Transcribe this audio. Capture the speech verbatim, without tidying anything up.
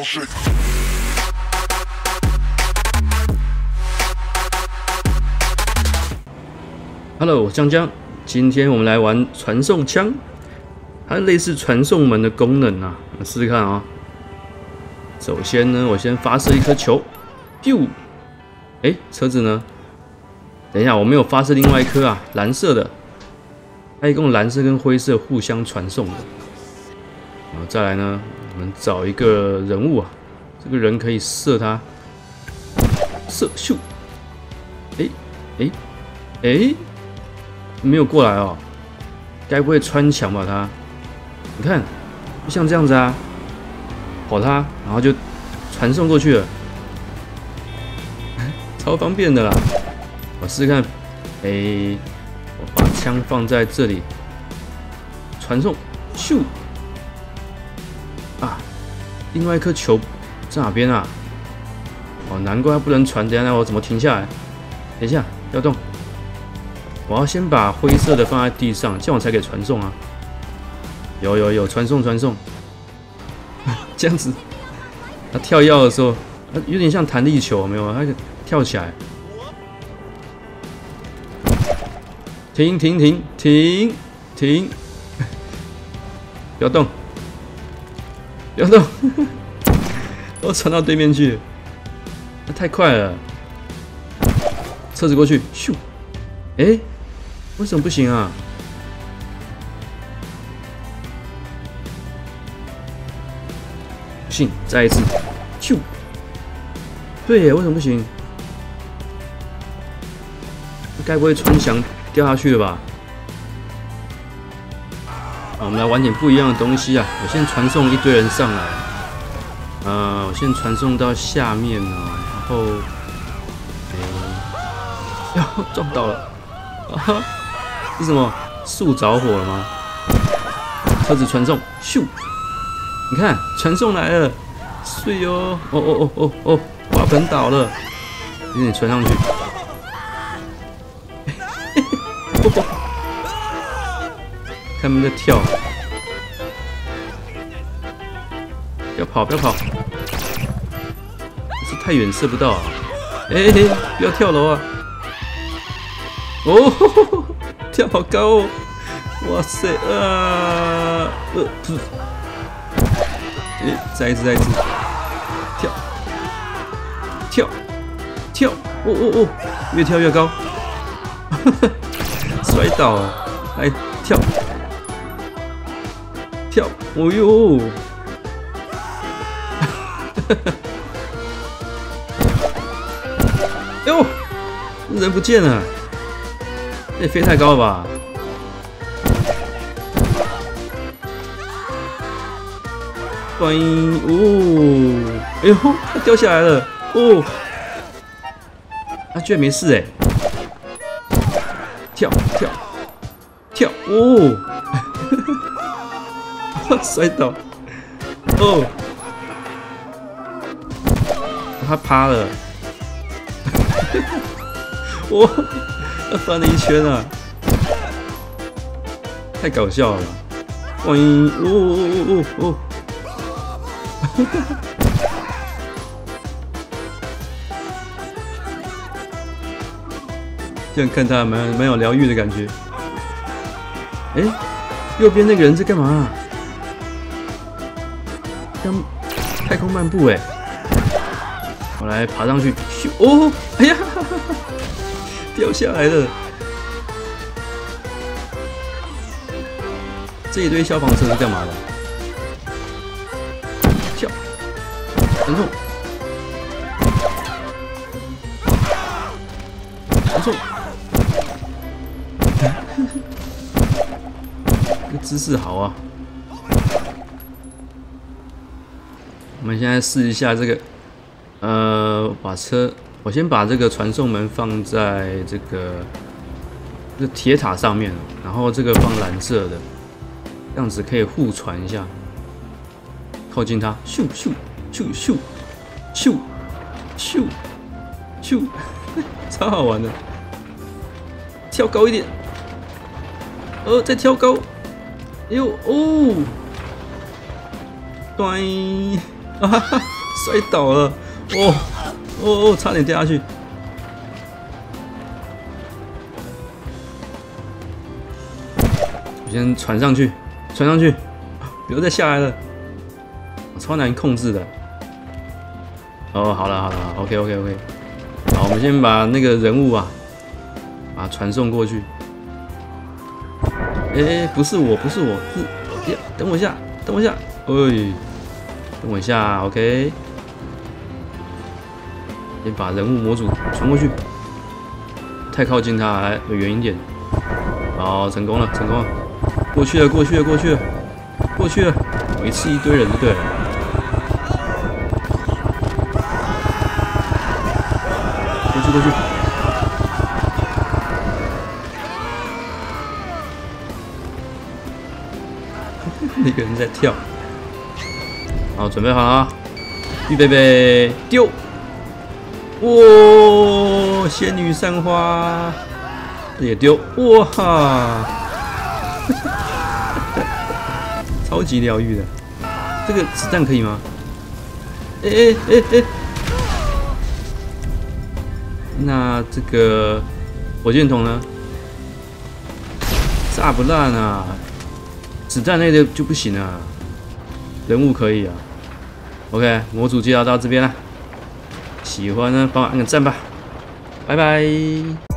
shit. Hello， 我江江，今天我们来玩传送枪，它类似传送门的功能啊，我试试看啊、哦。首先呢，我先发射一颗球，咻，哎，车子呢？等一下，我没有发射另外一颗啊，蓝色的，它一共蓝色跟灰色互相传送的。然后再来呢，我们找一个人物啊，这个人可以射他，射咻，哎哎哎。没有过来哦，该不会穿墙吧他？你看，就像这样子啊，跑他，然后就传送过去了，超方便的啦。我试试看，哎、欸，我把枪放在这里，传送，咻！啊，另外一颗球在哪边啊？哦，难怪它不能传，等一下我怎么停下来？等一下，不要动。我要先把灰色的放在地上，这样我才可以传送啊！有有有，传送传送，这样子，它跳跃的时候，它有点像弹力球，有没有？它跳起来，停停停停停，不要动，不要动，我传到对面去，那太快了，车子过去，咻，哎、欸。为什么不行啊？不行，再一次，咻！对耶，为什么不行？该不会穿墙掉下去了吧？好，我们来玩点不一样的东西啊！我先传送一堆人上来，呃，我先传送到下面呢，然后，哎、欸，要撞到了，啊哈！是什么？树着火了吗？车子传送，咻！你看，传送来了，碎哦！哦哦哦哦哦，花盆倒了，给你传上去。看他们在跳，不要跑，不要跑，是太远射不到啊！哎、欸，不要跳楼啊！哦。跳好高哦！哇塞啊！呃，噗！哎，再一次，再一次，跳，跳，跳！哦哦哦，越跳越高，摔倒了！来跳，跳！哦呦！哟，人不见了。这飞太高了吧！欢迎哦！哎呦，它掉下来了哦！它居然没事哎！跳跳跳哦！摔倒哦！它趴了！哇！他翻了一圈啊，太搞笑了吧！万一哦哦哦哦哦！这样看他蛮蛮有疗愈的感觉。哎、欸，右边那个人在干嘛？像太空漫步哎、欸！我来爬上去，咻！哦，哎呀！掉下来了！这一堆消防车是干嘛的？跳，传送，传送。这个姿势好啊！我们现在试一下这个，呃，把车。我先把这个传送门放在这个这铁塔上面，然后这个放蓝色的，这样子可以互传一下。靠近它，咻咻咻咻咻咻咻，超好玩的。跳高一点，呃，再跳高，哎呦哦，端， 啊哈哈，摔倒了！哦哦哦，差点掉下去。我先传上去，传上去，不要再下来了，超难控制的。哦，好了好了 ，OK OK OK。好，我们先把那个人物啊，把它传送过去。哎、欸，不是我，不是我，是我，等我一下，等我一下，哎。等我一下 ，OK。先把人物模组传过去，太靠近他，来远一点。好，成功了，成功了，过去了，过去了，过去了，过去了。我一次一堆人就对了。过去，过去。那个人在跳。好，准备好了啊！预备备，丢！哇，仙女散花也丢！哇哈，超级疗愈的。这个子弹可以吗？哎哎哎哎！那这个火箭筒呢？炸不烂啊！子弹类的就不行啊。人物可以啊 ，OK， 模组介绍到这边了，喜欢呢帮我按个赞吧，拜拜。